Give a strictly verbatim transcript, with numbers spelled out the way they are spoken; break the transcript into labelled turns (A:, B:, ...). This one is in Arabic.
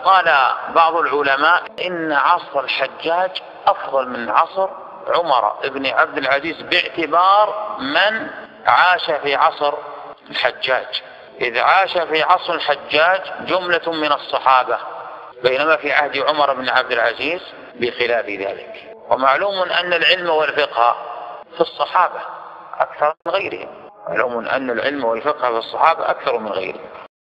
A: قال بعض العلماء إن عصر الحجاج أفضل من عصر عمر بن عبد العزيز باعتبار من عاش في عصر الحجاج، إذ عاش في عصر الحجاج جملة من الصحابة، بينما في عهد عمر بن عبد العزيز بخلاف ذلك. ومعلوم أن العلم والفقه في الصحابة أكثر من غيرهم، معلوم أن العلم والفقه في الصحابة أكثر من غيرهم.